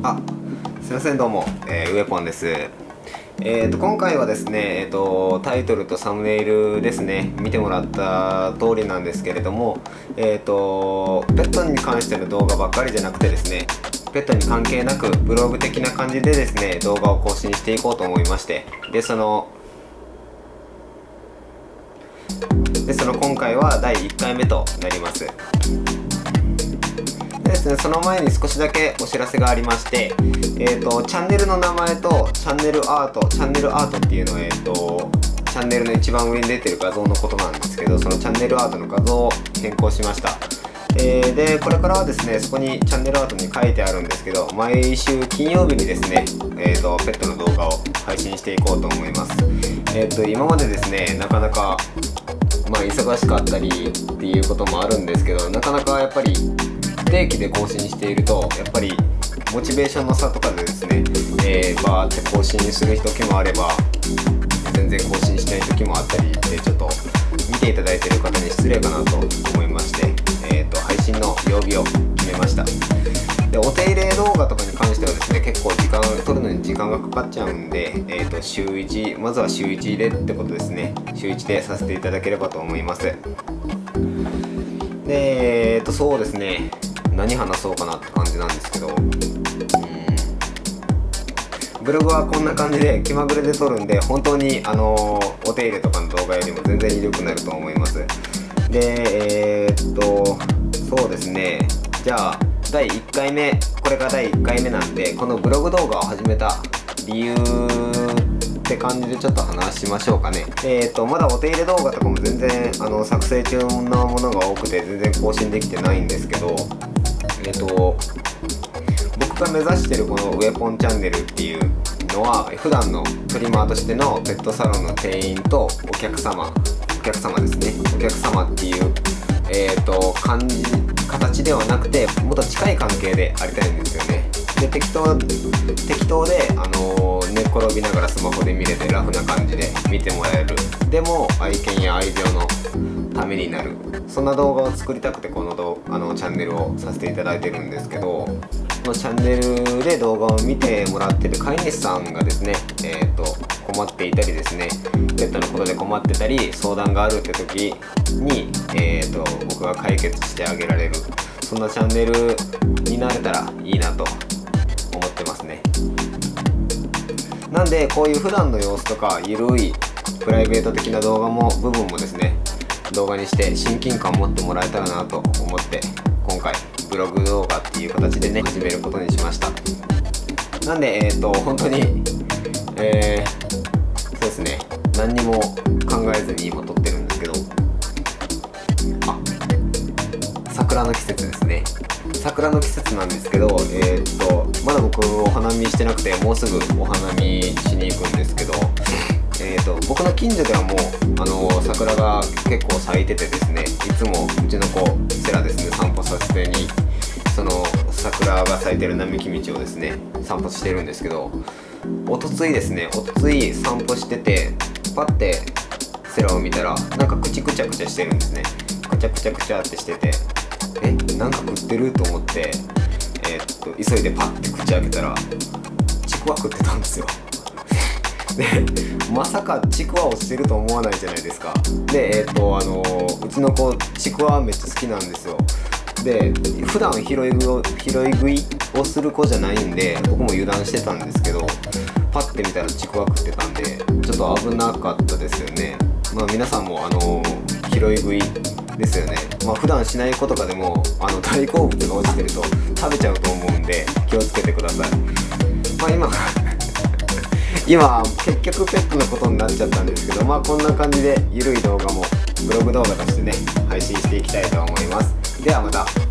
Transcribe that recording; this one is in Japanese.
あ、すいません、どうも、ウエポンです。今回はですね、タイトルとサムネイルですね、見てもらった通りなんですけれども、ペットに関しての動画ばっかりじゃなくてですね、ペットに関係なくブログ的な感じでですね、動画を更新していこうと思いまして、で、その今回は第1回目となります。でですね、その前に少しだけお知らせがありまして、チャンネルの名前とチャンネルアートっていうのは、チャンネルの一番上に出てる画像のことなんですけど、そのチャンネルアートの画像を変更しました。で、これからはですね、そこにチャンネルアートに書いてあるんですけど、毎週金曜日にですね、ペットの動画を配信していこうと思います。今までですね、なかなか忙しかったりっていうこともあるんですけど、なかなかやっぱり不定期で更新していると、やっぱりモチベーションの差とかでですね、バーって更新する時もあれば全然更新しない時もあったりで、ちょっと見ていただいている方に失礼かなと思いまして、配信の曜日を決めました。で、お手入れ動画とかに関してはですね、結構撮るのに時間がかかっちゃうんで、週1、まずは週1でってことですね。週1でさせていただければと思います。で、そうですね、何話そうかなって感じなんですけど、ブログはこんな感じで気まぐれで撮るんで、本当にお手入れとかの動画よりも全然良くなると思います。で、そうですね、じゃあ第1回目、これが第1回目なんで、このブログ動画を始めた理由って感じでちょっと話しましょうかね。まだお手入れ動画とかも全然作成中のものが多くて全然更新できてないんですけど、僕が目指してるこのウエポンチャンネルっていうのは、普段のトリマーとしてのペットサロンの店員とお客様ですね、お客様っていう形ではなくて、もっと近い関係でありたいんですよね。で、適当で寝っ転びながらスマホで見れてラフな感じで見てもらえる、でも愛犬や愛情のためになる、そんな動画を作りたくてこのチャンネルをさせていただいてるんですけど、このチャンネルで動画を見てもらってる飼い主さんがですね、困っていたりですね、ペットのことで困ってたり相談があるって時に、僕が解決してあげられる、そんなチャンネルになれたらいいなと思ってますね。なんで、こういう普段の様子とかゆるいプライベート的な部分もですね、動画にして親近感を持ってもらえたらなと思って、今回ブログ動画っていう形でね、始めることにしました。なんで、本当にそうですね、何にも考えずに今撮ってるんですけど、桜の季節ですね。桜の季節なんですけど、まだ僕お花見してなくて、もうすぐお花見しに行くんですけど、僕の近所ではもう桜が結構咲いててですね、いつもうちの子セラですね、散歩させてにその桜が咲いてる並木道をですね散歩してるんですけど、おとつい散歩してて、パッてセラを見たら、なんか口くちゃくちゃしてるんですね。くちゃくちゃくちゃってしてて、なんか食ってると思って、急いでパッて口開けたらちくわ食ってたんですよ。で、まさかちくわをしてると思わないじゃないですか。で、うちの子ちくわめっちゃ好きなんですよ。で、普段拾い食いをする子じゃないんで、僕も油断してたんですけど、パッて見たらちくわ食ってたんで、ちょっと危なかったですよね。皆さんも拾い食いですよね。普段しない子とかでも大好物が落ちてると食べちゃうと思うんで、気をつけてください。今結局ペットのことになっちゃったんですけど、こんな感じでゆるい動画もブログ動画としてね、配信していきたいと思います。ではまた。